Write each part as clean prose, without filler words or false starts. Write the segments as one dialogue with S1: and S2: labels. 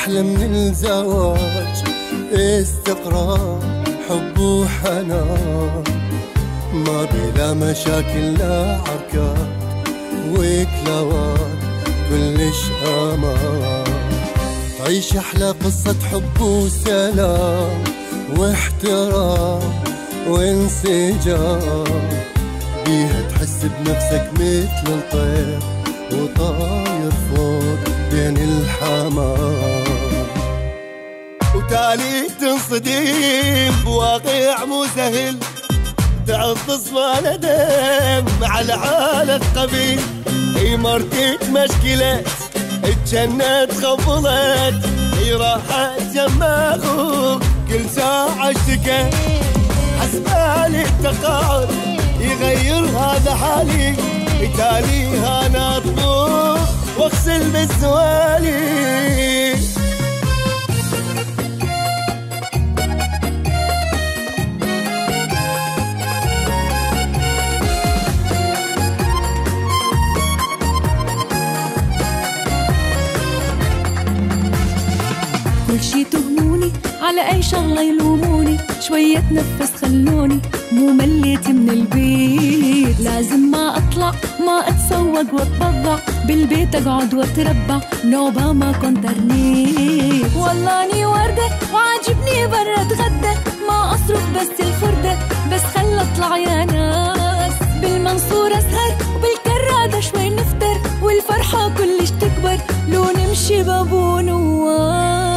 S1: أحلى من الزواج، استقرار حب وحنان، ما بلا مشاكل لا عركات وكلاوات، كلش أمان. تعيش أحلى قصة حب وسلام واحترام وانسجام، بيها تحس بنفسك مثل الطير وطاير فوق بين الحمام، وتالي تنصدم بواقع مو سهل، تعض صفانة دم على حالة قبيل. هي مرتك مشكلة اتجنت خفضت، هي راحت جماخو كل ساعة اشتكى، حسبالي التقاعد يغير هذا حالي، يتاليها انا اطبخ واغسل بالسوالي.
S2: كل شي تهموني، على أي شغلة يلوموني، شوية تنفس خلوني، مو مليت من البيت، لازم ما أطلع ما أتسوق وأتبضع، بالبيت أقعد وأتربع، نوبة ما كنت أرنيت. والله أني وردة وعاجبني برا أتغدى، ما أصرف بس الفردة، بس خل أطلع يا ناس، بالمنصورة أسهر وبالكرادة شوي نفطر، والفرحة كلش تكبر لو نمشي بابو نواس.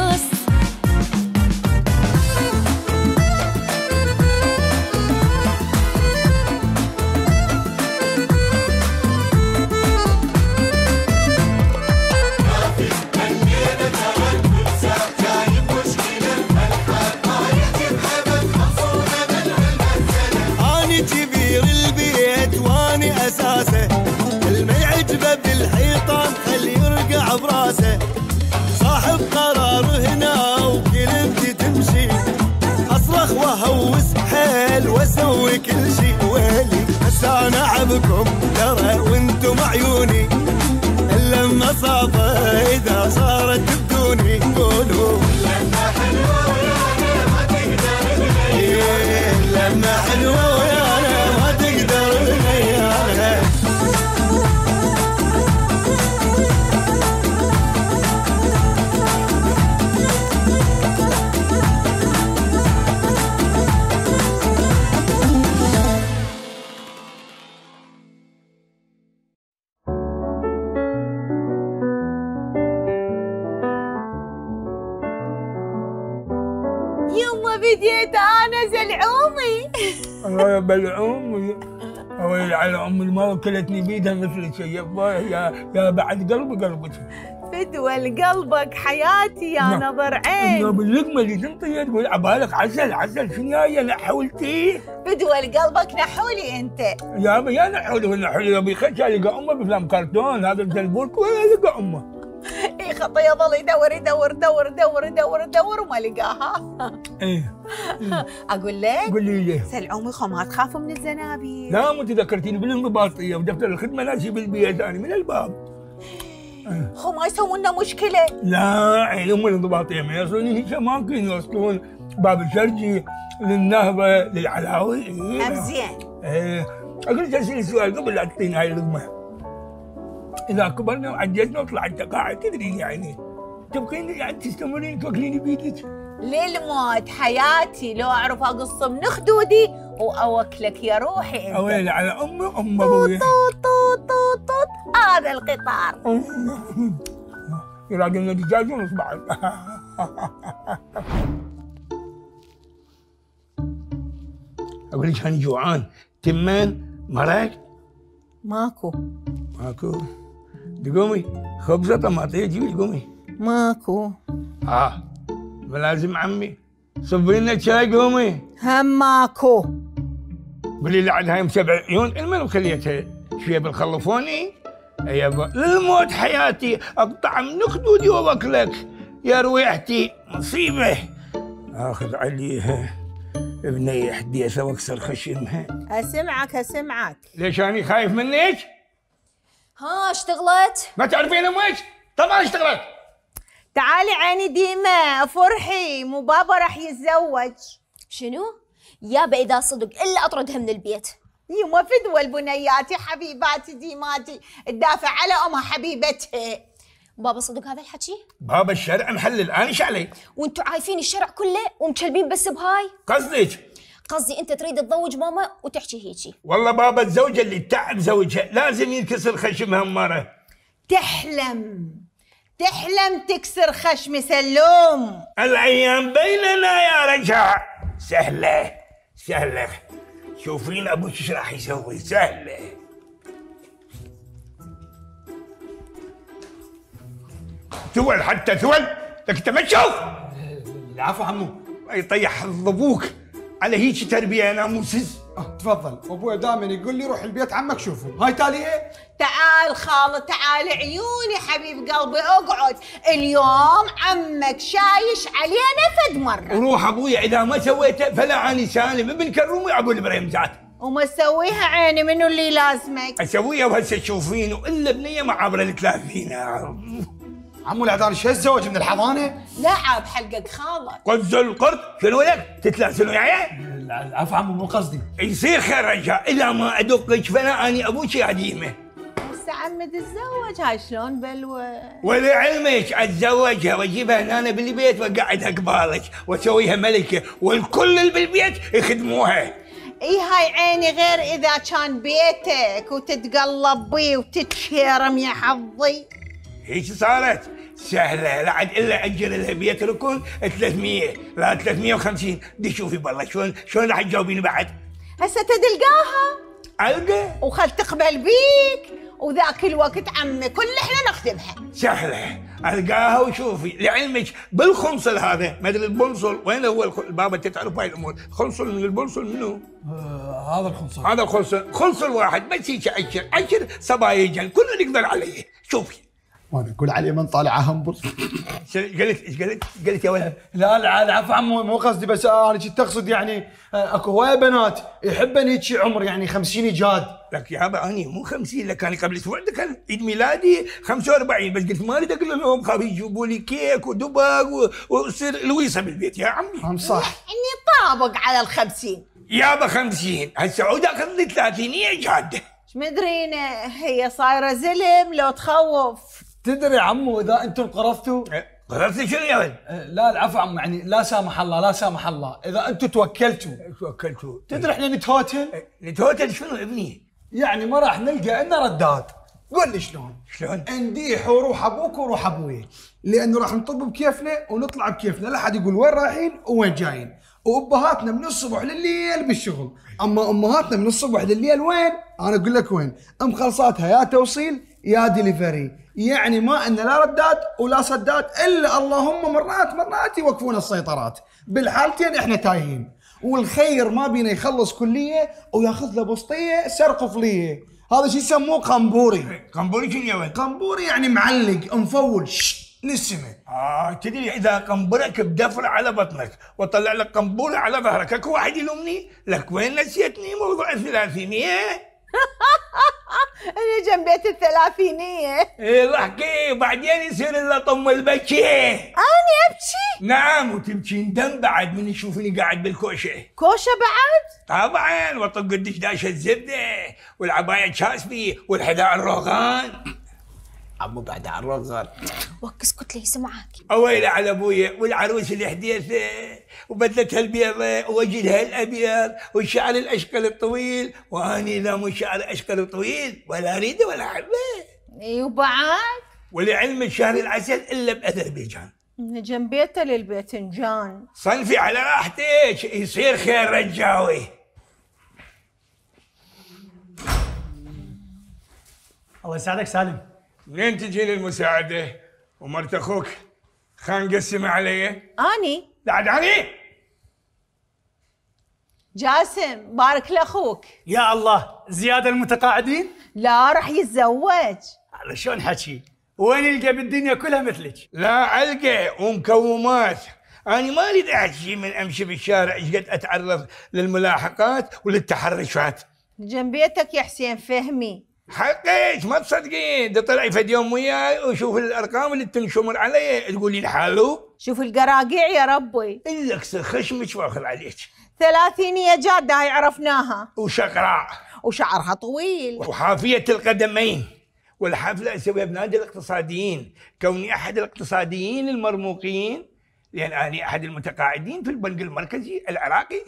S1: اللي يعجبه بالحيطان خلي يرقع براسه، صاحب قرار هنا وكلمتي تمشي، اصرخ واهوس حيل واسوي كل شي، ويلي بس انا عبكم ترى وانتم عيوني، اللمه صعبه اذا صارت بدوني، قولوا اللمه حلوه ويانا ما تقدر تغيرها، اللمه حلوه ويانا ما تقدر تغيرها.
S3: بديت انا زلعومي.
S4: الله يا بلعومي، ويلي على امي ما وكلتني بيدها مثل شيء، يا بعد قلبك.
S3: فدوى لقلبك حياتي يا نظر عين.
S4: باللقمه اللي تنطي تقول عبالك عسل شنو يا نحولتي؟
S3: فدوى لقلبك نحولي انت.
S4: يا نحولي يا بيخش لقى امه بفلام كرتون، هذا الزلبولك ولا لقى امه.
S3: اي خطي يظل يدور وما لقاها.
S4: ايه
S3: اقول لك
S4: قولي لي
S3: سلعومي خو ما تخافوا من الزنابيل.
S4: لا مو تذكرتيني بالانضباطيه ودفتر الخدمه ناسي بالبيت انا من الباب.
S3: خو ما يسوون لنا مشكله.
S4: لا عينهم الانضباطيه ما يوصلون هيك اماكن، يوصلون باب الشرجي للنهضه للعلاوي.
S3: زين.
S4: ايه اقول لك اسالك سؤال قبل لا تعطيني هاي الرقمه. إذا كبرنا وعجزنا وطلعت قاعد تدرين يعني تبقين يعني تستمرين توكليني بيدك
S3: للموت حياتي، لو اعرف اقص من خدودي واوكلك يا روحي انت.
S4: اويلي على ام ابويا.
S3: طوط هذا القطار.
S4: يراقبنا دجاج ونص بعد. اقول لك انا جوعان، تمان مرق؟
S3: ماكو
S4: تقومي خبزه طماطيه جيبي قومي.
S3: ماكو.
S4: لازم عمي صبي لنا شاي قومي.
S3: هم ماكو.
S4: قولي لي عاد هاي مسبع عيون المن وخليتها شويه بالخلفوني. يابا للموت حياتي اقطع من خدودي واكلك يا رويحتي مصيبه. اخذ عليها ابني حديثه واكسر خشمها.
S3: اسمعك.
S4: ليش اني خايف منك؟
S5: اشتغلت؟
S4: ما تعرفين امك؟ طبعا اشتغلت.
S3: تعالي عيني ديما فرحي، مو بابا راح يتزوج.
S5: شنو؟ يابا إذا صدق إلا أطردها من البيت.
S3: يما فدوى البنيات يا حبيباتي ديماتي تدافع على أمها حبيبتها.
S5: بابا صدق هذا الحكي؟
S4: بابا الشرع محلل، أنا ايش علي؟
S5: وانتوا عايفين الشرع كله ومكلبين بس بهاي؟
S4: قصدك؟
S5: قصدي انت تريد تضوج ماما وتحكي هيجي.
S4: والله بابا الزوجة اللي تعب زوجها لازم ينكسر خشمها مرة.
S3: تحلم تكسر خشم سلوم.
S4: الأيام بيننا يا رجاء. سهلة شوفين أبوك ايش راح يسوي. سهلة. ثول حتى ثول لك تمشوا.
S6: العفو عمو.
S4: يطيح حظ ابوك على هيك تربيه ناموسز.
S6: تفضل. ابوي دائما يقول لي روح البيت عمك شوفهم. هاي تاليه.
S3: تعال خالد تعال عيوني حبيب قلبي اقعد. اليوم عمك شايش علينا فد مره.
S4: وروح ابويا اذا ما سويته فلا اني سالم ابن كرومي ابو البريمزات.
S3: وما تسويها عيني منو اللي لازمك؟
S4: اسويها وهسه تشوفين والا بنيه معابره ال30.
S6: عمو العذاري شو الزواج من الحضانه؟
S3: لا عاب حلقك خالد.
S4: قز القرد شنو لك؟ تتلاسلوا وياي؟
S6: العفو عمو مو قصدي.
S4: يصير خير رجاء اذا ما ادقك فلا اني ابوك يا ديمه.
S3: هسه عمي تتزوج هاي شلون بلوى؟
S4: ولعلمك اتزوجها واجيبها هنا بالبيت واقعدها قبالك واسويها ملكه والكل اللي بالبيت يخدموها.
S3: اي هاي عيني غير اذا كان بيتك وتتقلب بيه وتتشيرم يا حظي.
S4: هيك صارت سهله لا عاد الا اجر لها بيت ركن 300 لا 350. دي شوفي بالله شلون راح تجاوبيني بعد؟
S3: هسه تلقاها
S4: القى
S3: وخل تقبل بيك وذاك الوقت عمي كل احنا نخدمها.
S4: سهله القاها وشوفي. لعلمك بالخنصل هذا ما ادري البنصل وين هو البابا تعرف هاي الامور. خنصل من البنصل منو؟
S6: هذا الخنصل.
S4: هذا الخنصل. خنصل واحد بس هيك 10 صبايجن كله نقدر عليه. شوفي
S6: وانا اقول عليه من طالع همبر.
S4: ايش قلت يا ولد؟
S6: لا العفو عمو مو قصدي بس انا كنت اقصد يعني اكو هوايه بنات يحبن هيك عمر يعني 50 جاد.
S4: لك يابا اني مو 50 لك انا قبل اسبوع كان عيد ميلادي 45 بس قلت ما اريد اقول لهم خاف يجيبوا لي كيك ودبق ويصير لويصه بالبيت يا عمي.
S6: هم صح.
S3: اني طابق على ال50
S4: يابا 50 هسه عود اخذ لي 30 جاده.
S3: مدرينا هي صايره زلم لو تخوف.
S6: تدري عمو اذا انتم قرفتوا
S4: قررت شنو يا ولد؟
S6: لا العفو عمو يعني لا سامح الله اذا انتم توكلتوا تدري احنا نتهوتل.
S4: نتهوتل شنو ابني؟
S6: يعني ما راح نلقى لنا ردات. قول لي شلون؟
S4: شلون؟
S6: نديح وروح ابوك وروح ابوي لانه راح نطب بكيفنا ونطلع بكيفنا لا حد يقول وين رايحين وين جايين. وابهاتنا من الصبح لليل بالشغل. اما امهاتنا من الصبح لليل وين؟ انا اقول لك وين؟ مخلصاتها يا توصيل يا ديليفري. يعني ما عندنا لا ردات ولا صدات الا اللهم مرات يوقفون السيطرات. بالحالتين احنا تايهين. والخير ما بينا يخلص كليه وياخذ له بسطيه سرق فليه. هذا شيء يسموه قنبوري.
S4: قنبوري شنو يا ولد؟
S6: قنبوري يعني معلق مفول للسماء.
S4: تدري اذا قنبرك بدفر على بطنك وطلع لك قنبوري على ظهرك اكو واحد يلومني؟ لك وين نسيتني موضوع ال300؟
S3: انا جنبيت ال300.
S4: ايه احكي بعدين يصير الا طم البكي.
S3: اني ابكي؟
S4: نعم وتبكين دم بعد من يشوفني قاعد بالكوشه.
S3: كوشه بعد؟
S4: طبعا واطق الدشداشه الزبده والعبايه شاسبي والحذاء الروغان. عمو بعد على الروغان.
S5: وكس كنت لي سمعك.
S4: اويلي على ابويا والعروس الحديثه وبدلتها البيضة ووجهها الابيض والشعر الاشقر الطويل واني اذا مو شعر اشقر طويل ولا اريده ولا احبه.
S3: اي وبعد؟
S4: ولعلم شهر العسل الا باذربيجان.
S3: جنبيته للباذنجان.
S4: صنفي على راحتك يصير خير رجاوي.
S7: الله يساعدك سالم.
S4: منين تجيني المساعدة؟ ومرت اخوك خان قسم علي؟
S3: اني؟
S4: بعد علي؟
S3: جاسم بارك لاخوك.
S7: يا الله زيادة المتقاعدين؟
S3: لا راح يتزوج.
S7: على شلون حكي؟ وين يلقى بالدنيا كلها مثلك؟
S4: لا القى ومكومات. أنا ما أريد أحكي من أمشي بالشارع إيش قد أتعرض للملاحقات وللتحرشات.
S3: جنبيتك يا حسين فهمي.
S4: حقيش ما تصدقين، ده طلع فد يوم وياي وشوف الارقام اللي تنشمر علي تقولي الحالو.
S3: شوف القراقيع يا ربي،
S4: إلك خشمك واخذ عليك.
S3: 30 جادة هاي عرفناها،
S4: وشقراء
S3: وشعرها طويل،
S4: وحافية القدمين. والحفلة أسويها بنادي الاقتصاديين، كوني أحد الاقتصاديين المرموقين، لأن أنا أحد المتقاعدين في البنك المركزي العراقي.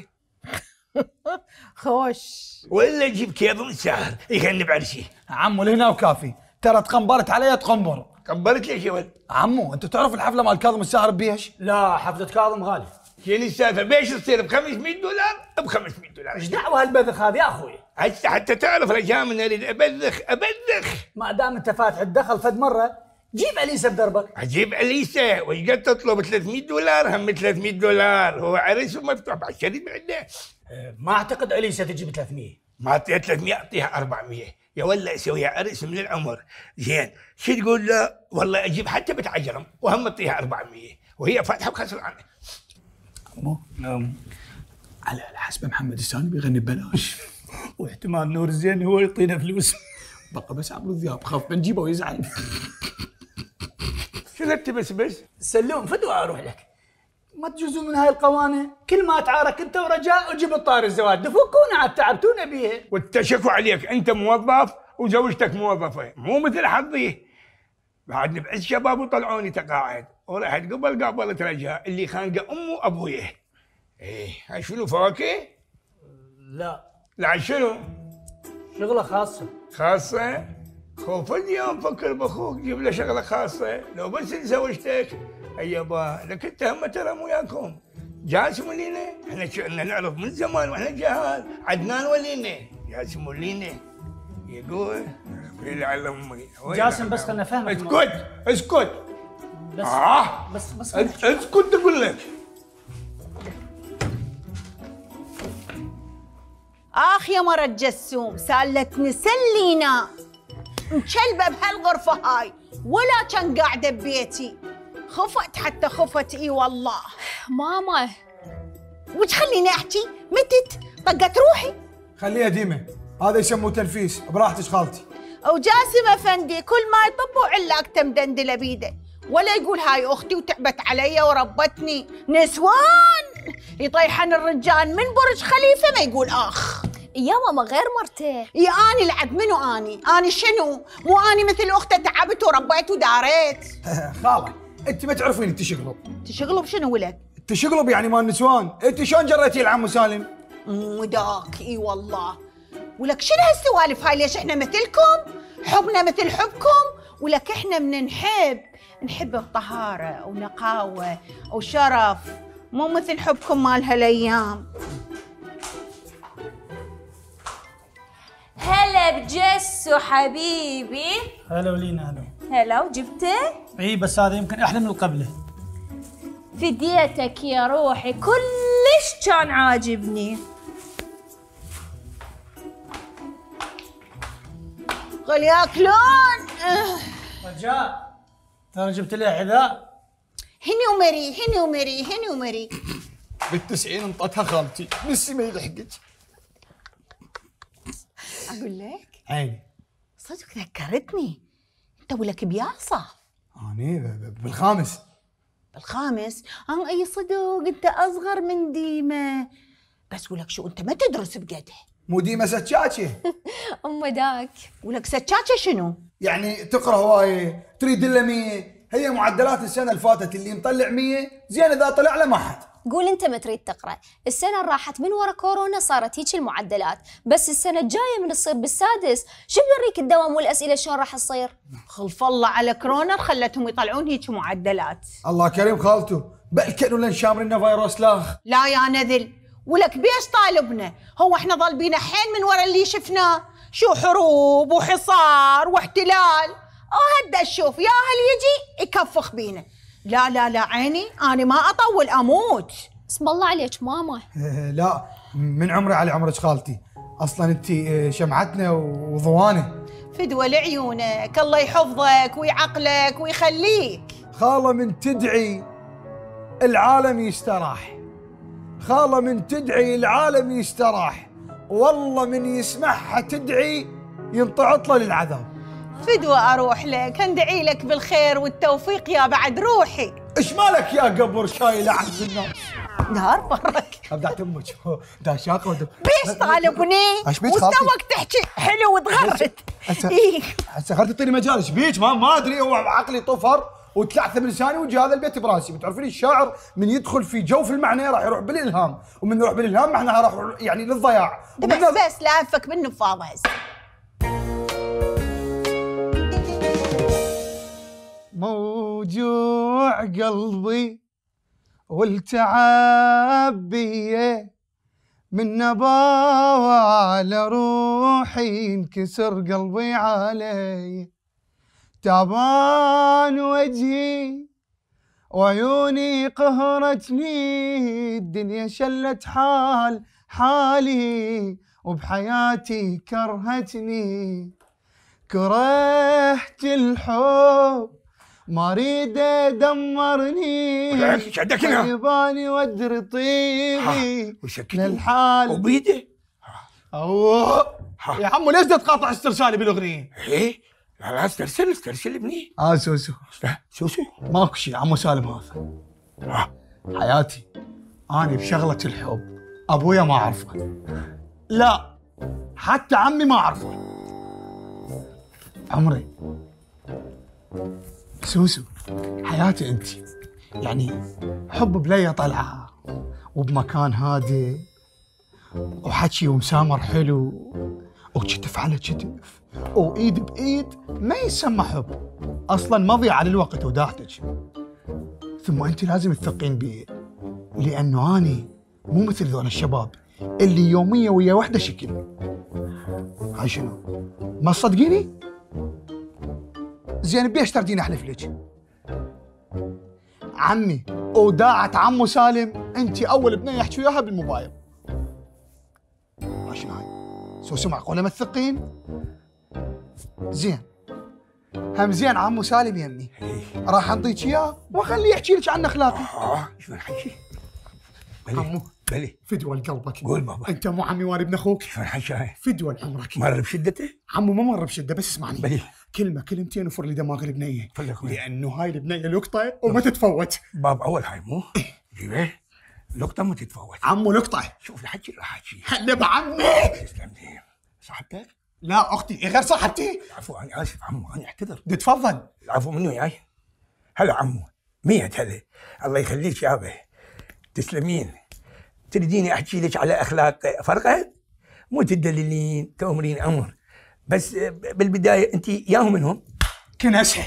S3: خوش.
S4: ولا أجيب كيظم الساهر يغني بعرشي.
S6: عمو لهنا وكافي، ترى تقنبرت علي تقنبر.
S4: قنبرت ليش يا ولد؟
S6: عمو انت تعرف الحفله مال كاظم الساهر بيش؟
S7: لا حفلة كاظم غالي.
S4: شنو السالفة؟ بيش تصير ب $500؟ ب $500.
S7: ايش دعوة هالبذخ هذه يا اخوي؟
S4: حتى تعرف رجاء من اريد ابذخ.
S7: ما دام انت فاتح الدخل فد مرة جيب اليسا بدربك.
S4: اجيب اليسا وش قد تطلب $300 هم $300. هو عرس ومفتوح بعد شريط عنده.
S7: ما اعتقد اليسا تجيب 300.
S4: ما اعطيها 300 اعطيها 400 يا ولا اسويها عرس من العمر. زين شو تقول له؟ والله اجيب حتى بتعجرم وهم اعطيها 400 وهي فاتحه وخسرانه.
S6: عمو على حسب محمد الساني بيغني ببلاش.
S7: واحتمال نور الزين هو يعطينا فلوس.
S6: بقى بس عمرو ذياب خاف بنجيبه ويزعل.
S4: شو ذا بس
S7: سلوم فدوى اروح لك. ما تجوزون من هاي القوانين، كل ما تعارك انت ورجاء وجيب الطار الزواج، دفوكونا على تعبتونا بيها.
S4: واتشكوا عليك، انت موظف وزوجتك موظفه، مو مثل حظي. بعد بعز شباب وطلعوني تقاعد ورحت قابلت رجاء اللي خانقه امه وابويه. ايه هاي شنو فواكه؟ لا شنو؟
S7: شغلة خاصة.
S4: خاصة؟ خوف اليوم فكر باخوك جيب له شغلة خاصة، لو بس زوجتك ايبا لك انت هم ترى مو وياكم. جاسم لينا، احنا كنا نعرف من زمان واحنا جهال، عدنان ولينا، جاسم لينا. يقول ويلي على امي.
S7: جاسم بس خلنا نفهمك.
S4: اسكت.
S7: بس بس
S4: اسكت اقول لك.
S3: اخ يا مرة جسوم سالتني سلينا مشلبه بهالغرفة هاي ولا كان قاعدة ببيتي. خفت حتى خفت اي والله.
S5: ماما
S3: وش خليني احكي؟ متت طقت روحي.
S6: خليها ديمه، هذا يسموه تنفيس براحتك خالتي.
S3: وجاسم افندي كل ما يطب وعلاقته مدندله بيده، ولا يقول هاي اختي وتعبت علي وربتني. نسوان يطيحن الرجال من برج خليفه ما يقول اخ.
S5: يا ماما غير مرتين.
S3: يا اني لعد منو اني شنو؟ مو اني مثل اخته تعبت وربيت وداريت.
S6: خاله انت ما تعرفين التشقلب.
S3: تشغلوا بشنو ولك؟
S6: التشقلب يعني مال النسوان، انت شلون جريتي العمو سالم؟
S3: وداك اي والله. ولك شنو هالسوالف هاي؟ ليش احنا مثلكم؟ حبنا مثل حبكم؟ ولك احنا من نحب الطهاره ونقاوه وشرف، مو مثل حبكم مال هالايام.
S5: هلا بجسو حبيبي.
S7: هلا ولينا.
S5: هلا وجبته؟
S7: اي بس هذا يمكن احلى من القبله.
S5: فديتك يا روحي، كلش كان عاجبني.
S3: قل ياكلون.
S7: رجاء ترى جبت لي حذاء.
S3: هني ومري.
S6: بال90 انطتها خالتي نسي ما يلحقك.
S3: اقول لك
S6: عيني
S3: صدق ذكرتني انت ولك بياصه.
S6: اني بالخامس.
S3: انا اي صدق انت اصغر من ديمه، بس ولك شو انت ما تدرس بقده.
S6: مو ديمه سكاكه.
S5: ام داك.
S3: ولك سكاكه شنو؟
S6: يعني تقرا هوايه تريد الا 100. هي معدلات السنه اللي فاتت اللي مطلع 100 زين، اذا طلع له ما حد.
S5: قول انت ما تريد تقرا، السنه اللي راحت من ورا كورونا صارت هيك المعدلات، بس السنه الجايه من تصير بالسادس، شو بوريك الدوام والاسئله شلون راح تصير؟
S3: خلف الله على كورونا خلتهم يطلعون هيك معدلات.
S6: الله كريم خالته، بل كانوا لنا شامرنا فيروس لاخ.
S3: لا يا نذل، ولك بيش طالبنا؟ هو احنا ضالبين حين من ورا اللي شفناه؟ شو حروب وحصار واحتلال، وهدا الشوف يا هل يجي يكفخ بينا. لا لا لا عيني انا ما اطول اموت.
S5: اسم الله عليك ماما.
S6: لا من عمري على عمرك خالتي، اصلا انت شمعتنا وضوانه.
S3: فدوى لعيونك، الله يحفظك ويعقلك ويخليك.
S6: خاله من تدعي العالم يستراح، خاله من تدعي العالم يستراح، والله من يسمعها تدعي ينطعط له للعذاب.
S3: فدوة اروح لك، ندعي لك بالخير والتوفيق يا بعد روحي.
S6: ايش مالك يا قبر شايل اعز الناس؟
S3: نهار برك.
S6: ابدعت امك دا شاقه
S3: بيش طالبني؟ وتوك تحكي حلو وتغرد.
S6: هسه خلت تعطيني مجال. ايش بيك؟ ما ادري، هو عقلي طفر وتلعثم لساني وجي هذا البيت براسي. بتعرفين الشاعر من يدخل في جوف المعنى راح يروح بالالهام، ومن يروح بالالهام احنا راح يعني للضياع.
S3: بس لا انفك بالنفاضه هسه.
S6: موجوع قلبي والتعب بيه، من نباوة على روحي انكسر قلبي علي. تعبان وجهي وعيوني قهرتني، الدنيا شلت حالي وبحياتي كرهتني. كرهت الحب ما اريد دمرني، يباني ودر طيبي للحال
S4: وبيده.
S6: يا عمو ليش تقاطع استرسالي بالاغنيه؟
S4: ايه لا استرسل ابني.
S6: سوسو
S4: سوسو
S6: ماكو شيء عمو سالم هذا. حياتي انا بشغله الحب ابويا ما اعرفه، لا حتى عمي ما اعرفه. عمري سوسو حياتي انت، يعني حب بلية طلعه وبمكان هادئ وحكي ومسامر حلو وكتف على كتف وايد بايد، ما يسمى حب اصلا، مضيعة على الوقت وداعتك. ثم انت لازم تثقين بي، لانه اني مو مثل ذول الشباب اللي يوميا ويا وحده شكل. هاي شنو؟ ما تصدقيني؟ زين بيش تردين احلف لك؟ عمي وداعة عمو سالم انت اول بنيه يحكي وياها بالموبايل. شنو هاي؟ سوسو معقوله ما تثقين؟ زين هم زين عمو سالم يمي راح انطيك اياه واخليه يحكي لك عن اخلاقي.
S4: شو الحكي؟
S6: عمو
S4: بلي
S6: فدوى لقلبك.
S4: قول بابا.
S6: انت مو عمي وانا ابن اخوك.
S4: شو الحكي؟
S6: فدوى لعمرك.
S4: مر بشدته؟
S6: عمو ما مر بشده، بس اسمعني
S4: بلي.
S6: كلمه كلمتين وفر لي دماغ البنيه،
S4: فلك
S6: لانه هاي البنيه لقطه وما تتفوت.
S4: باب اول هاي مو جيبه لقطه ما تتفوت.
S6: عمو لقطه.
S4: شوف الحكي راح احكي.
S6: هلا بعمي.
S4: تسلم لي. صاحبتك؟
S6: لا اختي غير صاحبتي.
S4: العفو انا اسف عمو، انا اعتذر.
S6: تفضل.
S4: العفو منو وياي. هلا عمو 100 هلا. الله يخليك يابا. تسلمين. تريديني احكي لك على اخلاق فرقه؟ مو تدللين تأمرين امر، بس بالبدايه انت ياهو منهم؟
S6: كنسه.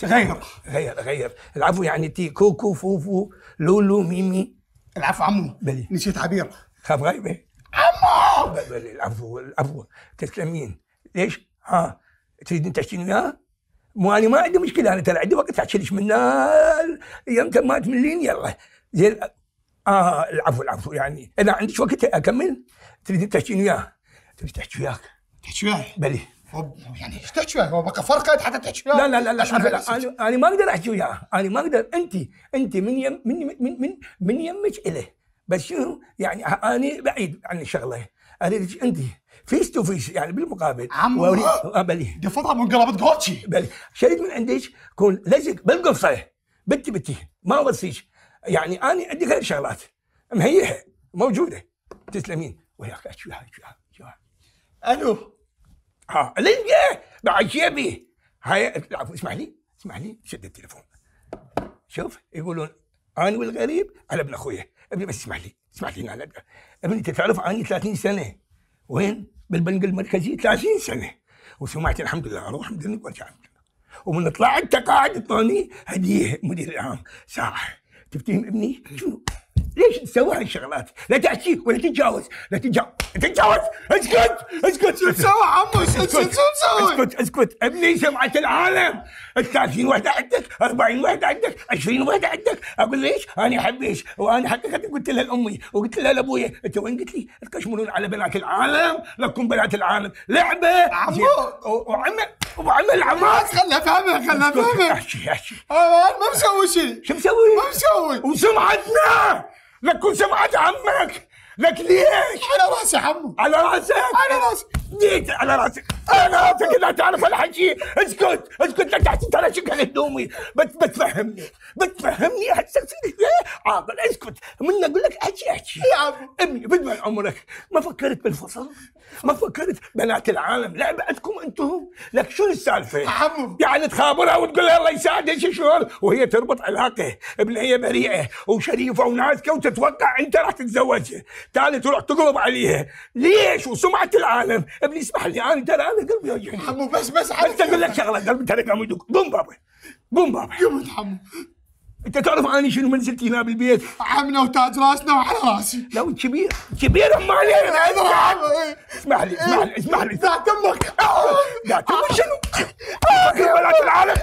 S4: غير. العفو يعني تي كوكو فوفو لولو ميمي.
S6: العفو عمو.
S4: بلي.
S6: نسيت عبير.
S4: خاف غايبه.
S6: عمو.
S4: بلي العفو تسلمين. ليش؟ تريدين تحكين وياه؟ مو انا ما عندي مشكله، انا ترى عندي وقت احكي لك من يمكن ما تملين. يلا زين. العفو يعني اذا عندك وقت اكمل. تريدين تحكين وياه؟ تريد تحكي وياك.
S6: تحكي وياي؟
S4: بلي.
S6: يعني ايش تحكي وياه؟ هو بقى فرقت حتى تحكي وياه؟
S4: لا انا ما اقدر احكي وياه، انا ما اقدر. انت من يمك اليه، بس شنو يعني انا بعيد عن الشغله، اريدك انت فيس تو فيس يعني بالمقابل.
S6: عمو
S4: بلي
S6: دفضها من قلبت قوتشي.
S4: بلي شريط من عندك كون لزق بالقصه بتي ما اوصيك، يعني انا عندي غير شغلات مهيئه موجوده. تسلمين وياك احكي وياك.
S6: الو.
S4: لنجا بعد شيبي. هاي العفو. اسمح لي شد التليفون. شوف يقولون انا والغريب على ابن اخويا. ابني بس اسمح لي انا ابني انت تعرف اني 30 سنه وين بالبنك المركزي 30 سنه، وسمعت الحمد لله اروح مدني وارجع، ومن طلعت قاعد اعطوني هديه مدير العام ساعه. تفتهم ابني شنو؟ ليش تسوي هالشغلات؟ لا تحكي ولا تتجاوز. اسكت.
S6: شو تسوي عمو؟ شو تسوي؟
S4: اسكت. ابني سمعة العالم. 30 وحده عندك، 40 وحده عندك، 20 وحده عندك. اقول ليش؟ انا احبش، وانا حقيقه قلت لها لامي وقلت لها لابويا. انت وين قلت لي؟ تكشمرون على بنات العالم، لكم بنات العم
S6: عمو.
S4: وعمل عماك.
S6: خلنا افهمك.
S4: احكي.
S6: انا ما مسوي شيء.
S4: شو مسوي؟
S6: ما مسوي.
S4: وسمعتنا لكم سمعت عمك. لك ليش؟
S6: على راسي عمو.
S4: على راسك.
S6: على راسي.
S4: جيت على راسك. انا كذا تعرف الحكي. اسكت لا تحكي ترى شكل هدومي. بتفهمني هسه تصير عاقل. اسكت من اقول لك احكي
S6: يا عمو
S4: ابني بدمن عمرك. ما فكرت بالفصل؟ ما فكرت بنات العالم لعبة عندكم انتم؟ لك شو السالفه؟
S6: عمو
S4: يعني تخابرها وتقول لها الله يساعدك شلون وهي تربط علاقه ابن هي بريئه وشريفه وناسكه وتتوقع انت راح تتزوجها، تالي تروح تقلب عليها. ليش؟ وسمعه العالم. ابني اسمح لي انا ترى انا قلبي يوجعني.
S6: عمو بس
S4: بس اقول لك شغله قلبي ترى قام يدق. قوم بابا
S6: قمت عمو.
S4: انت تعرف اني شنو منزلتي هنا بالبيت؟
S6: عمنا وتاج راسنا وعلى راسي.
S4: لو كبير ما علينا. اسمح لي
S6: ذات امك.
S4: ذات امك شنو؟ فخر بنات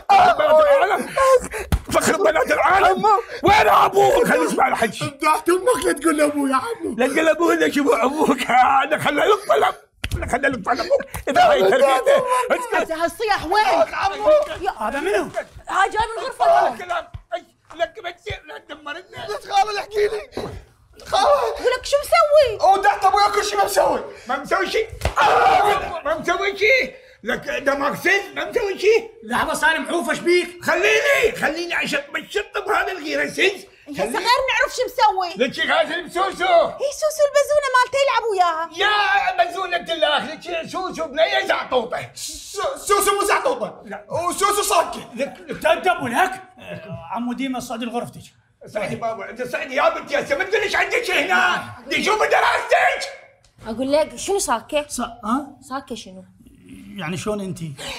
S4: العالم. وين ابوك؟ خليني اسمع الحكي.
S6: ذات امك لا تقول لابوي يا عمو.
S4: لا تقول ابوك. ليش ابوك هذا خلاه يقبل ابوك اذا هي تربيته.
S3: اسكت هالصياح وين؟
S6: عمو
S7: هذا منو؟
S5: ها جاي من غرفة.
S4: كلام لك بتصير لا تدمرنا.
S6: لا تخاول احكي لي. تخاول.
S3: ولك شو مسوي؟
S6: ودعت ابويا كل شيء ما مسوي
S4: شيء. ما مسوي شيء. لك دماغ سن ما مسوي شيء.
S7: لحظة سالم عوف ايش بيك؟
S4: خليني بشطب هذا الغيره سنس.
S3: هسه غير نعرف شو مسوي.
S4: لك غازل بسوسو.
S3: هي سوسو البزونه مالته يلعبوا وياها.
S4: يا بزونه الله لك سوسو بنيه زعطوطه.
S6: سوسو مو زعطوطه. وسوسو صاكه.
S7: لك تدب لك عمو ديما صعدي لغرفتك.
S4: صعدي بابا انت صعدي يا بنتي هسه ما تقوليش عندك هنا. دي شوف دراستك.
S5: اقول لك شنو ساكه؟
S7: ها؟
S5: ساكه شنو؟
S7: يعني شلون انت؟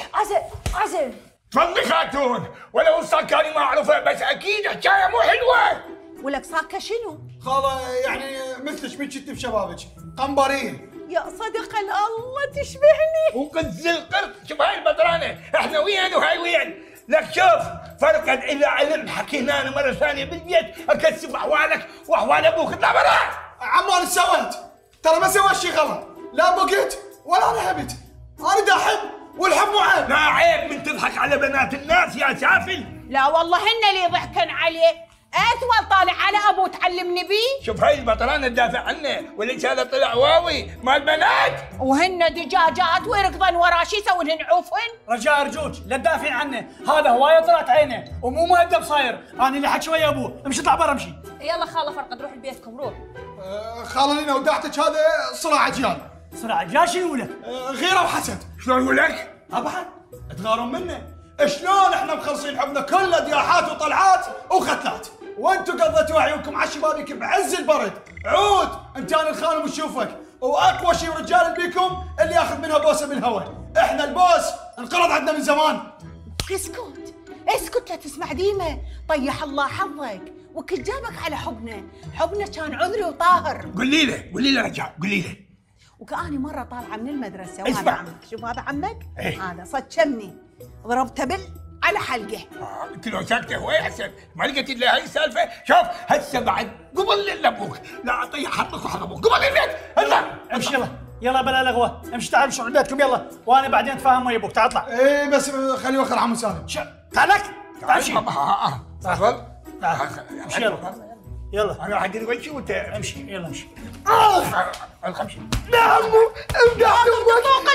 S5: عزل
S4: تفضلي خاتون. ولو الساكاني ما اعرفه بس اكيد حكايه مو حلوه.
S3: ولك ساكه شنو؟
S6: خاله يعني مثلك من كنت بشبابك قنبريه.
S3: يا صدق الله تشبهني.
S4: وقز القرد. شوف هاي البدرانه احنا وين وهاي وين. لك شوف فرقا الى علم حكينا انا مره ثانيه بالبيت اكسب احوالك واحوال ابوك. اطلع برا.
S6: عمو انا سويت ترى ما سويت شيء غلط. لا بقيت ولا انا هبت. انا دا احب والحب مو عيب.
S4: لا عيب من تضحك على بنات الناس يا سافل.
S3: لا والله هن اللي ضحكن عليه. اطول طالع على ابو تعلمني بيه.
S4: شوف هاي البطرانه تدافع عنه وليش هذا طلع واوي مال بنات.
S3: وهن دجاجات ويركضن وراه شو يسوون عوفن.
S7: رجاء ارجوك لا تدافعين عنه. هذا هوايه طلعت عينه ومو مؤدب صاير. انا اللي حكي ويا ابوه. امشي اطلع برا امشي.
S5: يلا خاله فرقد روح لبيتكم روح.
S6: خاله لينا ودعتك هذا صراع اجيال.
S7: صراع اجيال شنو لك؟
S6: غيره وحسد.
S4: شلون ولك؟
S6: طبعا تغارون منه. شلون احنا مخلصين حبنا كله دياحات وطلعات وختلات وانتم قضيتوا عيونكم على شبابيك بعز البرد. عود انت انا الخانم وشوفك واقوى شيء رجال اللي بيكم اللي ياخذ منها بوسه بالهواء. احنا البوس انقرض عندنا من زمان.
S3: اسكت لا تسمع ديمه. طيح الله حظك وكل جابك على حبنا كان عذري وطاهر.
S4: قولي له رجاء قولي له.
S3: وكأني مرة طالعة من المدرسة
S4: اسمع.
S3: وهذا عمك. شوف هذا عمك.
S4: ايه؟
S3: هذا صدشمني ضربته على حلقه.
S4: انت لو ساكته هو احسن. ما لقيت الا هاي السالفه. شوف هسه بعد قبل ابوك لا اعطيه حقك وحق ابوك قبل البيت. اطلع
S7: امشي يلا بلا لغوه. امشي تعال امشي عندكم يلا وانا بعدين اتفاهم ويا ابوك. تعال اطلع.
S6: ايه بس خليه يوخر عمو سالم.
S7: تعال لك تعال امشي.
S4: تفضل.
S7: امشي يلا
S4: انا حدير وجهي وانت
S7: امشي. يلا امشي.
S4: امشي.
S6: لا عمو امدح
S3: طوق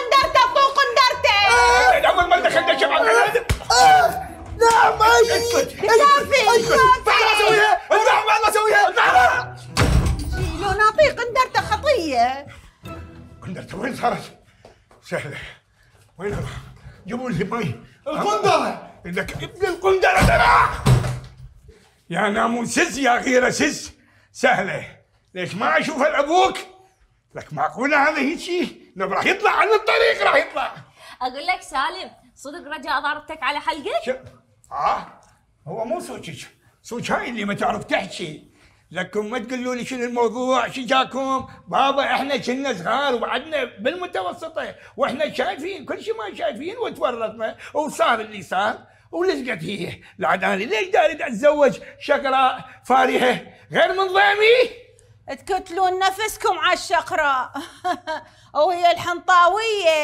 S3: ندرته.
S4: اول ما دخلنا شباب
S6: لا ما
S4: اسكت.
S6: ما اسويها. ما اسويها.
S3: لو نعطيك ندرته خطيه.
S4: قندرته وين صارت؟ سهله. وين جيبوا لي مي.
S6: القندره.
S4: لك ابن القندره ترى. يا ناموسس يا غيره سس. سهله. ليش ما اشوف ابوك؟ لك معقوله هذا هيجي؟ لو راح يطلع عن الطريق راح يطلع.
S5: اقول لك سالم صدق رجاء ضربتك على حلقك؟
S4: هو مو سوتش هاي اللي ما تعرف تحكي. لكم ما تقولوا لي شنو الموضوع شو جاكم. بابا احنا كنا صغار وبعدنا بالمتوسطه واحنا شايفين كل شيء ما شايفين وتورطنا وصار اللي صار ولزقت هي. العداني ليش داري اتزوج شقراء فارهه غير منظمي؟
S3: تكتلون نفسكم على الشقراء. وهي الحنطاويه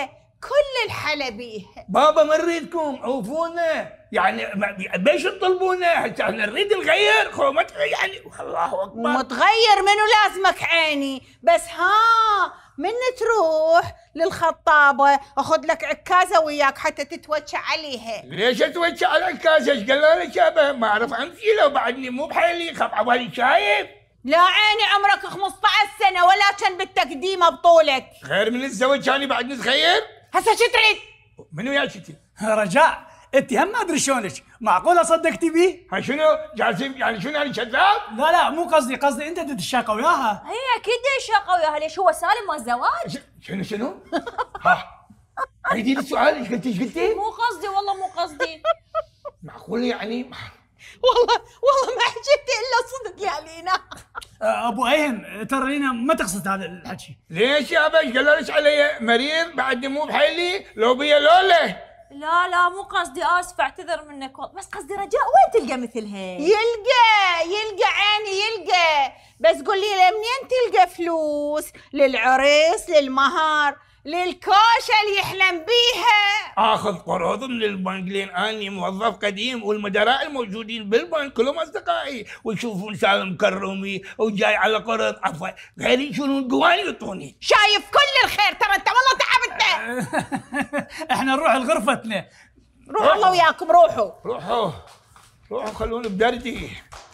S3: كل الحلبيه.
S4: بابا ما نريدكم عوفونا، يعني ليش تطلبونا؟ حتى احنا نريد نغير يعني الله اكبر.
S3: متغير منو لازمك عيني، بس من تروح للخطابه اخذ لك عكازه وياك حتى تتوجع عليها.
S4: ليش اتوجع على العكازه؟ ايش قال لها شابه؟ ما اعرف امشي لو بعدني مو بحيلي، خف عبالي شايف.
S3: لا عيني عمرك 15 سنه ولا كان بالتقديمه بطولك.
S4: غير من الزواج كاني بعد نتغير؟
S3: هسه شو تريد؟
S4: منو يا شتي؟
S7: رجاء انت هم ما ادري شلونك، معقوله صدقتي بيه؟
S4: ها شنو؟ جالسين يعني شنو يعني كذاب؟
S7: لا مو قصدي انت تتشاقى وياها.
S5: هي اكيد يشاقى وياها، ليش هو سالم مال زواج؟
S4: شنو؟ ها عيدي لي السؤال، ايش قلتي ايش قلتي؟
S5: مو قصدي والله مو قصدي.
S4: معقول يعني؟
S3: والله ما حكيت الا صدق يا لينا.
S7: ابو ايهم ترى لينا ما تقصد هذا الحكي.
S4: ليش يا باش قالوا لك علي مريض بعدني مو بحيلي لو بيا لوله؟
S5: لا مو قصدي، اسف اعتذر منك، بس قصدي رجاء وين تلقى مثل هيك؟
S3: يلقى عيني يلقى، بس قول لي منين تلقى فلوس للعريس للمهر للكوشه اللي يحلم بيها؟
S4: اخذ قروض من البنك لين اني موظف قديم، والمدراء الموجودين بالبنك كلهم اصدقائي ويشوفون سالم كرمي وجاي على قرض عفوا، غيري يشيلون قواني يعطوني.
S3: شايف كل الخير، ترى انت والله تعبتنا.
S7: احنا نروح لغرفتنا.
S3: روحوا الله وياكم،
S4: روحوا خلوني بدردي،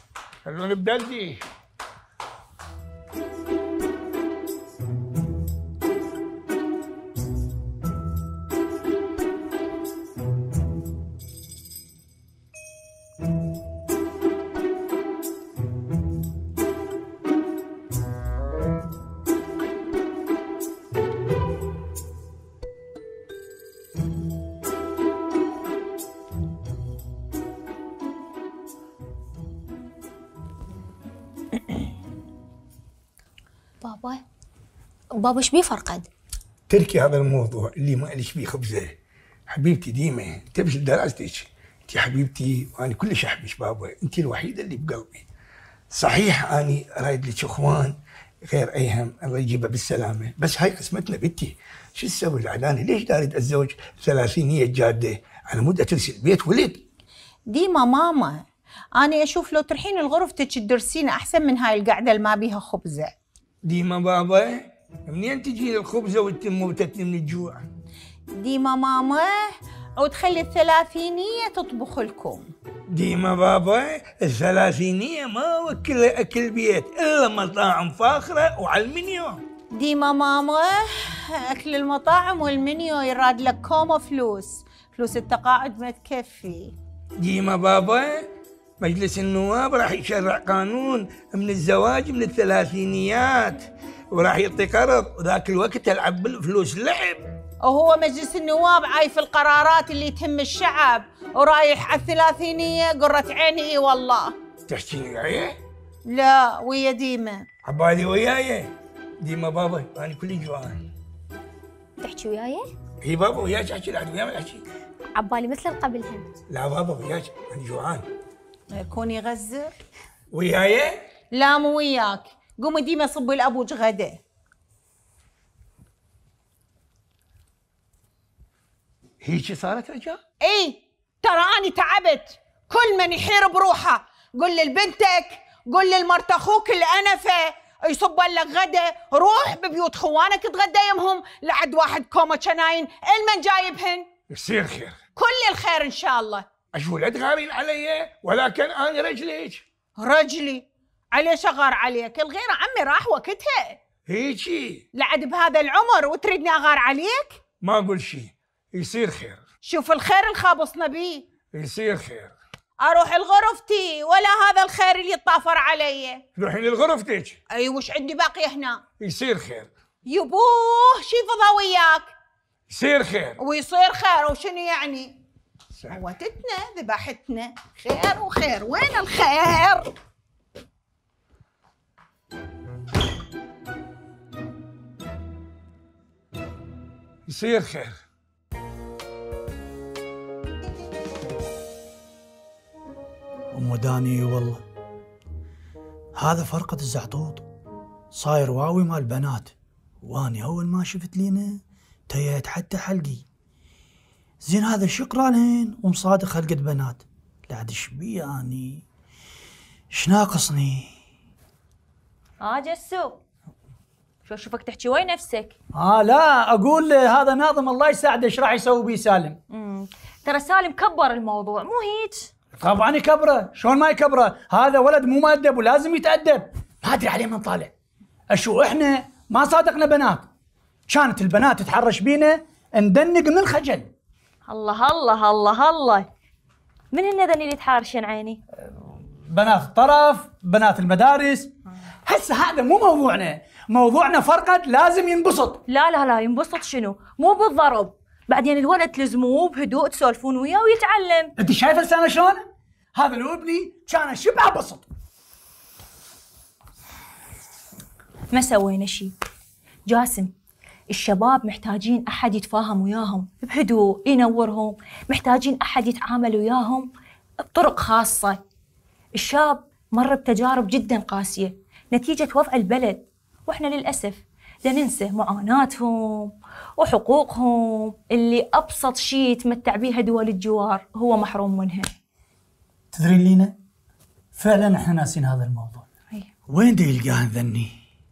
S5: بابا ايش بيه فرقد؟
S4: تركي هذا الموضوع اللي ما ليش بيه خبزه. حبيبتي ديما تبش دراستك، انت حبيبتي وانا كلش احبك بابا، انت الوحيده اللي بقلبي. صحيح اني رايد لك اخوان غير ايهم، الله يجيبها بالسلامه، بس هاي قسمتنا بنتي. شو تسوي العدانه؟ ليش داري اتزوج ثلاثينيه جاده على مود اترسل البيت ولد؟
S3: ديما ماما انا اشوف لو ترحين لغرفتك تدرسين احسن من هاي القعده اللي ما بيها خبزه.
S4: ديما بابا منين تجي الخبزه وتتم موتتني من الجوع؟
S3: ديما ماما وتخلي الثلاثينيه تطبخ لكم.
S4: ديما بابا الثلاثينيه ما وكلها اكل بيت الا مطاعم فاخره وعلى المنيو.
S3: ديما ماما اكل المطاعم والمنيو يراد لك كومو فلوس التقاعد ما تكفي.
S4: ديما بابا مجلس النواب راح يشرع قانون من الزواج من الثلاثينيات وراح يعطي قرض، وذاك الوقت العب بالفلوس لعب.
S3: وهو مجلس النواب عايف القرارات اللي تهم الشعب ورايح على الثلاثينيه قرة عيني. اي والله.
S4: تحكيني وياي؟
S3: لا ويا ديما.
S4: عبالي وياي ديما بابا انا كلي جوعان.
S5: تحكي وياي؟
S4: اي بابا وياك احكي، لا وياي ما احكي.
S5: عبالي مثل قبلهن.
S4: لا بابا وياك انا جوعان.
S3: يكون يغزر؟
S4: وياي؟
S3: لا مو وياك، قومي ديما صبي لابوك غدا.
S4: هيك صارت رجاء؟
S3: اي ترى اني تعبت، كل من يحير بروحه. قل لبنتك، قل لمرت اخوك الانفه يصب لك غدا، روح ببيوت خوانك تغدى يمهم لعد واحد كومه شناين المن جايبهن.
S4: يصير خير،
S3: كل الخير ان شاء الله.
S4: اشو لا تغارين علي، ولكن انا
S3: رجلي عليش اغار عليك؟ الغيره عمي راح وقتها.
S4: هيجي
S3: لعد بهذا العمر وتريدني اغار عليك؟
S4: ما اقول شيء، يصير خير.
S3: شوف الخير الخابصنا بيه.
S4: يصير خير.
S3: اروح لغرفتي ولا هذا الخير اللي يتطافر علي؟
S4: روحين لغرفتك.
S3: اي وش عندي باقي هنا؟
S4: يصير خير.
S3: يبوه شي فضا وياك.
S4: يصير خير.
S3: ويصير خير وشنو يعني؟ موتتنا ذبحتنا، خير وخير، وين الخير؟
S4: يصير خير.
S7: ام داني والله هذا فرقة الزعطوط صاير واوي مال بنات، واني اول ما شفت لينا وانتهيت حتى حلقي. زين هذا شكرا لهن ومصادق خلقة بنات، لا عاد شبي يعني ايش ناقصني؟
S8: جسو شو اشوفك تحكي وين نفسك؟
S7: لا اقول هذا ناظم الله يساعده ايش راح يسوي بيه سالم.
S8: ترى سالم كبر الموضوع مو هيك؟
S7: طبعا يكبره، شلون ما يكبره؟ هذا ولد مو مؤدب ولازم يتأدب. ما ادري عليه من طالع. اشو احنا ما صادقنا بنات، كانت البنات تتحرش بينا ندنق من خجل.
S8: الله الله الله الله، من هن ذني اللي تحارشين عيني؟
S7: بنات الطرف، بنات المدارس. هسه هذا مو موضوعنا، موضوعنا فرقد لازم ينبسط.
S8: لا ينبسط شنو؟ مو بالضرب، بعدين الولد تلزموه بهدوء تسولفون وياه ويتعلم.
S7: انت شايف لسانه شلون؟ هذا لو ابني كان شبه بسط.
S8: ما سوينا شيء. جاسم، الشباب محتاجين أحد يتفاهم وياهم بهدوء ينورهم، محتاجين أحد يتعامل وياهم بطرق خاصة. الشاب مر بتجارب جدا قاسية نتيجة وضع البلد، وإحنا للأسف لا ننسى معاناتهم وحقوقهم اللي أبسط شيء يتمتع بها دول الجوار هو محروم منها.
S7: تدرين لينا فعلا احنا ناسين هذا الموضوع. وين دا يلقاهن ذني؟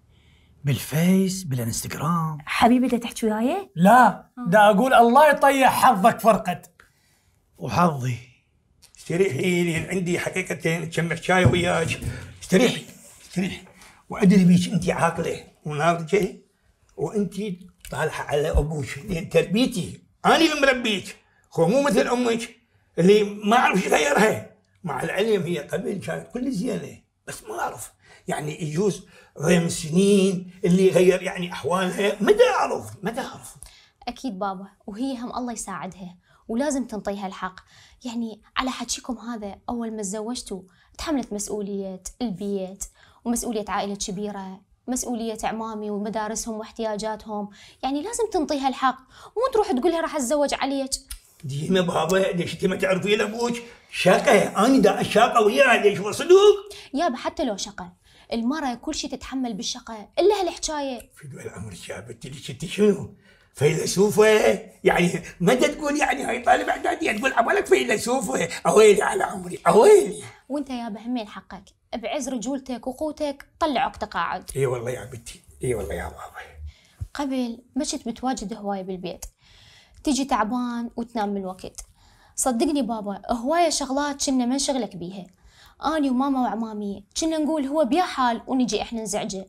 S7: بالفيس، بالانستغرام؟
S8: حبيبي دا تحكي وياي؟
S7: لا، دا اقول الله يطيح حظك فرقد وحظي.
S4: استريحي لي، عندي حقيقة تشمر شاي وياك. استريحي وادري بيك انت عاقله وناضجه وانت طالحه على ابوك، لان تربيتي انا اللي مربيك، مو مثل امك اللي ما اعرف ايش غيرها. مع العلم هي قبل كانت كل زينه، بس ما اعرف يعني يجوز ضيم السنين اللي غير يعني احوالها، ما اعرف.
S5: اكيد بابا، وهي هم الله يساعدها ولازم تنطيها الحق. يعني على حكيكم هذا اول ما تزوجتوا تحملت مسؤوليه البيت ومسؤوليه عائله كبيره، مسؤوليه اعمامي ومدارسهم واحتياجاتهم، يعني لازم تنطيها الحق، مو تروح تقولها راح اتزوج عليك.
S4: ديما بابا ليش انت ما تعرفين ابوك؟ شاقه، انا دا الشاقه وياها، ليش هو صدوق؟
S5: يابا حتى لو شقه، المرأة كل شيء تتحمل بالشقة إلا هالحكاية.
S4: في دول العمر شابتي ليش انت شنو؟ فيلسوفة؟ يعني ما تقول يعني هاي طالب اعدادي تقول عبالك فيلسوفة؟ اويلي على عمري اويلي.
S5: وانت يابا همين حقك بعز رجولتك وقوتك طلعك تقاعد.
S4: اي والله يا بنتي، اي والله يا بابا.
S5: قبل ما كنت متواجد هواية بالبيت، تيجي تعبان وتنام من الوقت. صدقني بابا هواية شغلات كنا ما نشغلك بيها، اني وماما وعمامي كنا نقول هو بيا حال ونجي احنا نزعجه.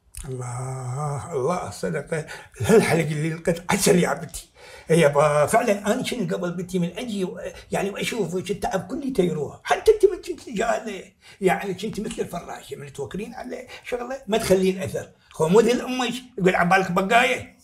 S4: الله صدق هالحلقه اللي لقيت عسل يا بنتي. يابا فعلا انا كنت قبل بنتي من اجي يعني واشوفك التعب كلي يروح، حتى انت من كنت جاهله يعني كنت مثل الفراشه من توكلين على شغله ما تخلين اثر، مو ذي امك يقول عبالك بقايه.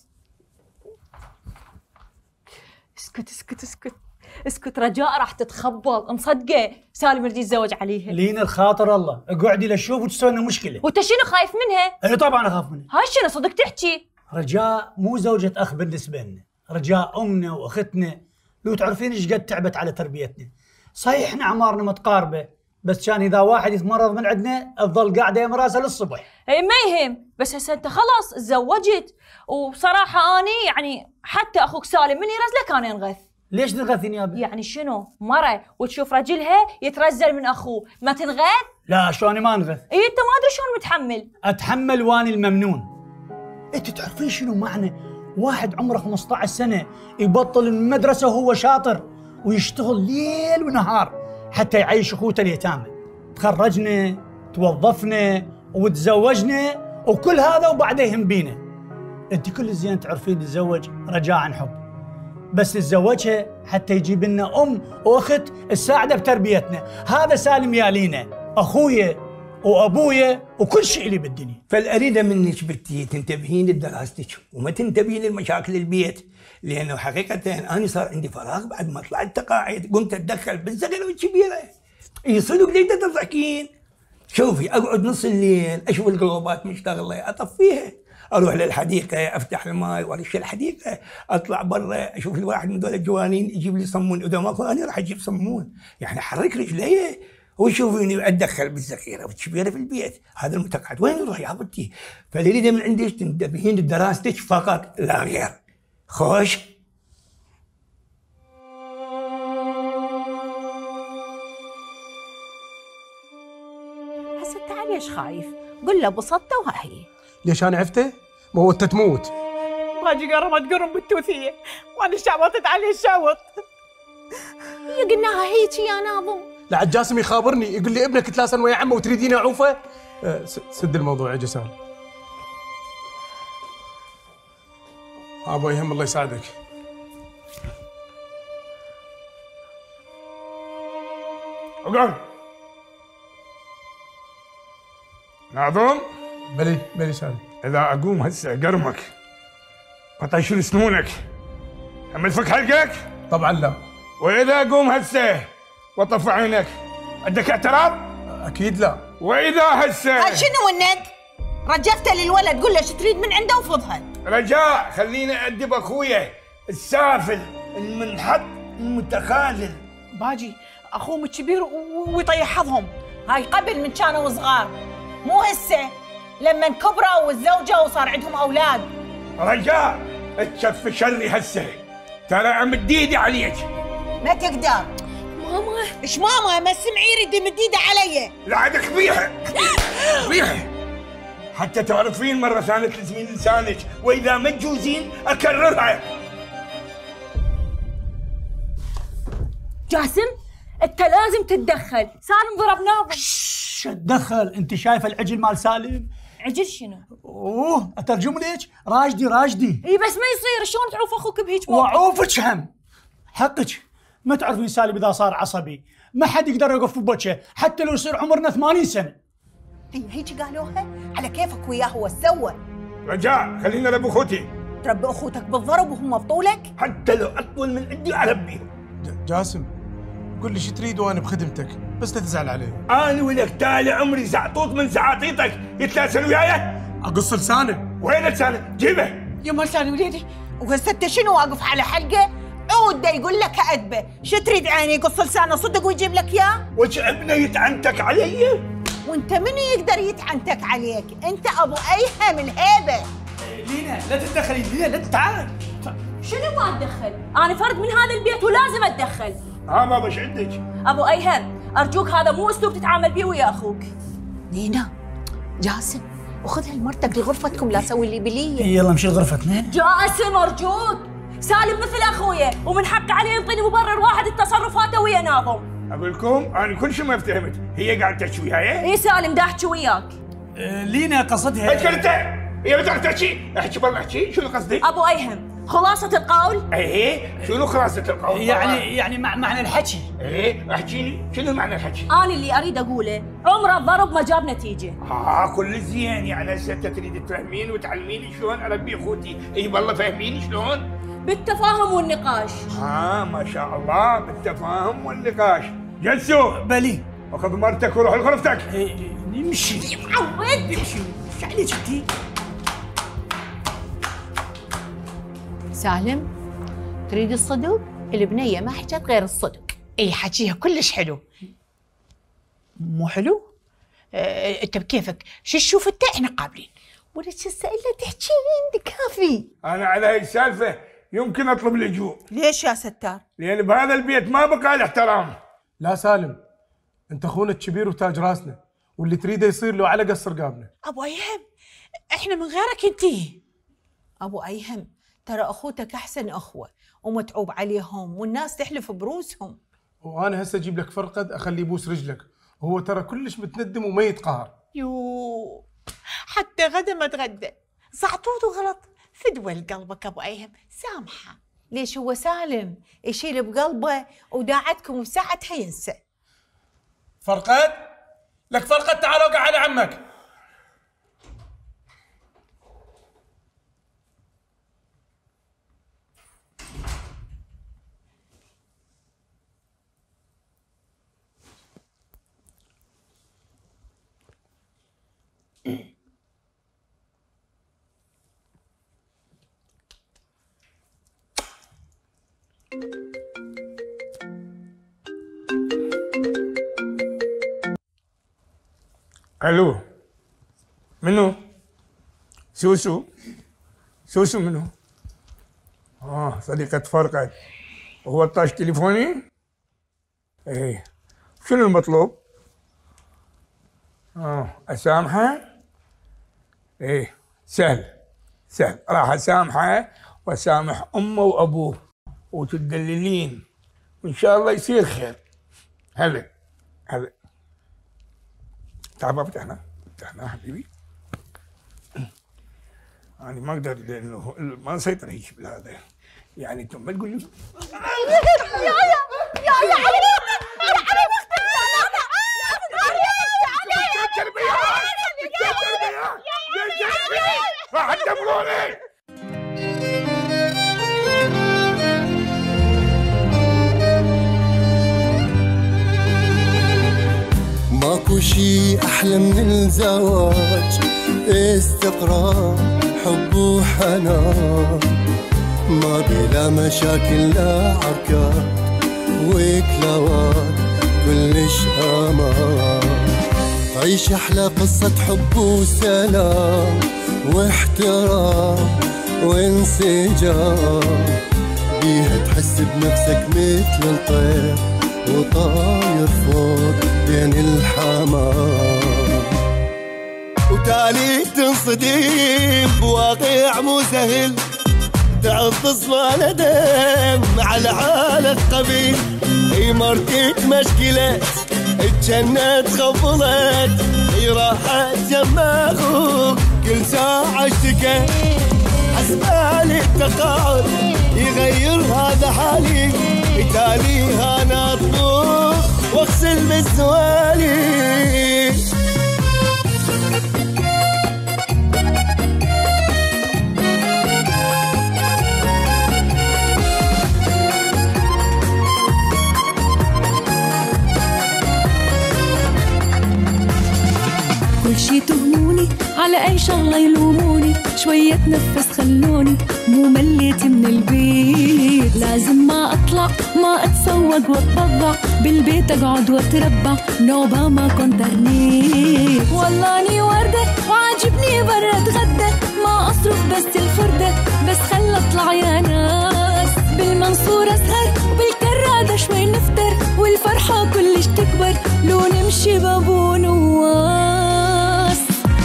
S8: اسكت رجاء راح تتخبط، مصدقه سالم يريد يتزوج عليها.
S7: لينا الخاطر الله، اقعدي لشوف وتسوي لنا مشكله.
S8: وانت شنو خايف منها؟
S7: اي طبعا اخاف منها.
S8: هاي شنو صدق تحكي؟
S7: رجاء مو زوجة اخ بالنسبه لنا، رجاء امنا واختنا، لو تعرفين ايش قد تعبت على تربيتنا. صحيح احنا اعمارنا متقاربه، بس كان اذا واحد يتمرض من عندنا تظل قاعده يم راسها للصبح.
S8: اي ما يهم، بس هسه انت خلاص تزوجت، وبصراحه اني يعني حتى اخوك سالم من يرزله كان ينغث.
S7: ليش تنغثين يا بنت؟
S8: يعني شنو؟ مرة وتشوف رجلها يترزل من اخوه ما تنغث؟
S7: لا شلوني ما انغث؟
S8: اي انت ما ادري شلون متحمل.
S7: اتحمل واني الممنون. انت تعرفين شنو معنى واحد عمره 15 سنه يبطل المدرسه وهو شاطر ويشتغل ليل ونهار حتى يعيش اخوته اليتامى؟ تخرجنا، توظفنا وتزوجنا وكل هذا وبعده يهم بينا. انت كل زين تعرفين تتزوج رجاء عن حب، بس تتزوجها حتى يجيب لنا ام واخت تساعده بتربيتنا. هذا سالم يا لينا، اخويا وابويا وكل شيء اللي بالدنيا.
S4: فالاريد منك بنتي تنتبهين لدراستك وما تنتبهين لمشاكل البيت، لانه حقيقه انا صار عندي فراغ بعد ما طلعت تقاعد، قمت اتدخل بالصغيره والكبيره. اي صدق ليش تضحكين؟ شوفي اقعد نص الليل اشوف القلوبات مشتغله اطفيها، اروح للحديقه افتح الماي وارش الحديقه، اطلع برا اشوف الواحد من دول الجوانين يجيب لي صمون، اذا ماكو انا راح اجيب صمون، يعني احرك رجلي ويشوفوني اتدخل بالذخيره والكبيره في البيت. هذا المتقاعد وين يروح يا بنتي؟ فاللي من عندك تنتبهين لدراستك فقط لا غير. خوش.
S3: هسه انت ليش خايف؟ قل له بسطته وهي.
S9: ليش انا عفته؟ ما هو انت تموت.
S3: باجي قرم بالتوثيه وانا شعوطت عليه الشعوط. هي قلناها هيجي يا ناظم.
S9: لعد جاسم يخابرني يقول لي ابنك تلاسن ويا عمه وتريدين اعوفه. سد الموضوع يا جسام. ابو يهم الله يساعدك.
S4: اقعد. ناظم.
S9: بلي سالم.
S4: اذا اقوم هسه اقرمك وطيشون سنونك اعمل فك حلقك؟
S9: طبعا لا.
S4: واذا اقوم هسه وطف عينك عندك اعتراض؟
S9: اكيد لا.
S4: واذا هسه
S3: شنو الند؟ رجفته للولد قول له شو تريد من عنده وفضها.
S4: رجاء خليني ادب اخويا السافل المنحط المتخاذل.
S3: باجي اخوهم الكبير ويطيح حظهم. هاي قبل من كانوا صغار مو هسه لما كبروا والزوجه وصار عندهم اولاد.
S4: رجاء اتشف شري هسه ترى امد ايدي عليك.
S3: ما تقدر.
S5: ماما
S3: ايش ماما؟ ما السمعي يريد يمد ايده علي.
S4: لا عاد قبيحه قبيحه حتى تعرفين مره ثانيه تلزمين لسانك واذا ما تجوزين اكررها.
S8: جاسم انت لازم تتدخل، سالم ضرب ناظم.
S7: شو تدخل؟ انت شايف العجل مال سالم؟
S8: عجل شنو؟
S7: اوه اترجم لك؟ راجدي.
S8: اي بس ما يصير، شلون تعوف اخوك بهيج موقف؟
S7: وعوفك هم حقك. ما تعرفين سالم اذا صار عصبي ما حد يقدر يوقف بوجهه حتى لو يصير عمرنا 80 سنه.
S3: هيجي قالوها على كيفك وياه هو سوى.
S4: رجاء خلينا نربي اخوتي.
S3: تربي اخوتك بالضرب وهم بطولك؟
S4: حتى لو اطول من عندي اربيهم.
S9: جاسم قل لي شو تريد وانا بخدمتك بس لا تزعل عليه.
S4: انا ولك تالي عمري زعطوط من زعاطيطك يتلاسن وياي.
S9: اقص لسانه.
S4: وين لسانه؟ جيبه.
S3: يما لساني وليدي. وهسه انت شنو واقف على حلقه؟ عود يقول لك ادبه، شو تريد عيني يقص لسانه صدق ويجيب لك اياه؟
S4: وش ابنه يتعنتك علي؟
S3: وانت منو يقدر يتعنتك عليك؟ انت ابو ايهم الهيبه.
S7: لينا لا تتدخلي. لينا لا تعال.
S8: شنو ما اتدخل؟ انا فرد من هذا البيت ولازم اتدخل.
S4: بابا ايش عندك؟
S8: ابو ايهم ارجوك هذا مو اسلوب تتعامل بيه ويا اخوك.
S3: نينا جاسم وخذ هالمرتك لغرفتكم لا سوي اللي بليه.
S7: يلا مشي غرفتنا.
S8: جاسم ارجوك، سالم مثل اخويا ومن حق عليه ينطيني مبرر واحد لتصرفاته ويا ناظم.
S4: اقول لكم انا كل شيء ما افتهمت، هي قاعده تحكي وياي؟
S8: اي سالم دا احكي وياك.
S7: لينا قصدها.
S4: ايش قلت؟ هي بتعرف تحكي؟ احكي بالله احكي، شنو قصدك؟
S8: ابو ايهم خلاصة القول؟
S4: ايه شنو خلاصة القول؟
S7: يعني معنى الحكي.
S4: ايه احكي لي شنو معنى الحكي؟
S8: انا اللي اريد اقوله عمره الضرب ما جاب نتيجة.
S4: كل زين، يعني هسه انت تريد تفهميني وتعلميني شلون اربي اخوتي، اي والله فهميني شلون؟
S8: بالتفاهم والنقاش.
S4: ما شاء الله بالتفاهم والنقاش. جلسوا.
S7: بلي.
S4: وخذ مرتك وروح لغرفتك.
S7: نمشي.
S8: معود.
S7: نمشي. ايش عليك انتي؟
S3: سالم تريد الصدق؟ البنيه ما حكت غير الصدق. اي حكيها كلش حلو. مو حلو؟ انت بكيفك شو تشوف انت، احنا قابلين. ولك هسه الا تحكي عندك كافي.
S4: انا على هاي السالفه يمكن اطلب لجوء.
S3: ليش يا ستار؟
S4: لان بهذا البيت ما بقى الاحترام.
S9: لا سالم انت اخونا الكبير وتاج راسنا واللي تريده يصير له على قص رقابنا.
S3: ابو ايهم احنا من غيرك انتي. ابو ايهم ترى اخوتك احسن اخوه ومتعوب عليهم والناس تحلف بروسهم.
S9: وانا هسه اجيب لك فرقد اخليه يبوس رجلك، وهو ترى كلش متندم وما يتقهر.
S3: يو حتى غدا ما تغدى. زعطوط وغلط فدوى لقلبك ابو ايهم، سامحه. ليش هو سالم يشيل بقلبه وداعتكم بساعتها ينسى.
S9: فرقد لك فرقد، تعال وقع على عمك.
S4: الو منو؟ سوسو؟ سوسو منو؟ صديقة فرقد. وهو طاش تليفوني؟ ايه. شنو المطلوب؟ اسامحه؟ ايه سهل راح اسامحه واسامح امه وابوه وتدللين وان شاء الله يصير خير. هلا تعال بابا فتحنا حبيبي. أنا ما أقدر لأنه ما نسيطر هيك بالهذا، يعني أنتم ما تقول لي راح تدمروني.
S1: ماكو شي أحلى من الزواج، استقرار حب وحنان، ما بلا مشاكل لا عركات وكلاوات كلش امان. عيش احلى قصة حب وسلام واحترام وانسجام، بيها تحس بنفسك مثل الطير وطاير فوق بين الحمام،
S10: وتالي تنصدم بواقع مو سهل، تعض صفانة دم على حالة قبيل. هي مرتك مشكلة اتجنت خفضت، هي راحت جنب اخوك كل ساعة اشتكى. حسبالي التقاعد يغير هذا حالي، بالتالي انا اطبخ واغسل بالسوالي.
S2: كل شي تهموني، على أي شغلة يلوموني، شوية تنفس خلوني، مو مليت من البيت. لازم ما أطلع ما أتسوق وأتبضع، بالبيت أقعد وأتربع، نوبة ما كنت أرنيت. والله أني وردة وعاجبني برا أتغدى، ما أصرف بس الفردة، بس خل أطلع يا ناس. بالمنصورة أسهر وبالكرادة شوي نفطر، والفرحة كلش تكبر لو نمشي بابو نواس.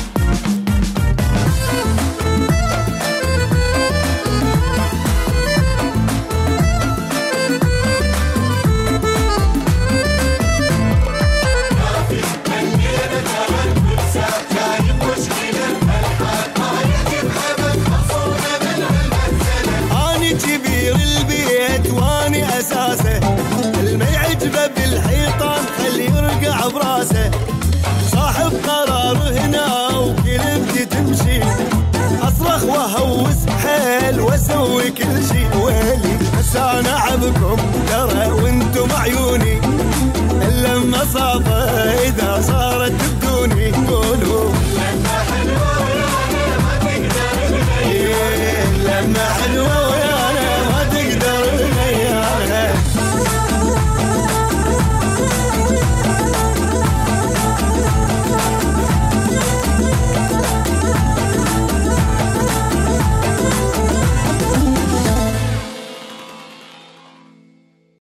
S10: أنا كبير البيت واني أساسه، اللي يعجبه بالحيطان خلي يرقع براسه. صاحب قرار هنا وكلمتي تمشي، أصرخ وأهوس حيل وأسوي كل شي. ويلي بس أنا عبكم ترى وانتم عيوني، اللمة صافة إذا صارت تبدوني. قولوا